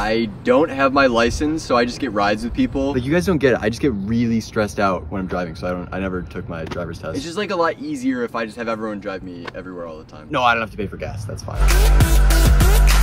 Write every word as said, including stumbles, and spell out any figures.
I don't have my license, so I just get rides with people. Like, you guys don't get it. I just get really stressed out when I'm driving, so I don't. I never took my driver's test. It's just like a lot easier if I just have everyone drive me everywhere all the time. No, I don't have to pay for gas. That's fine.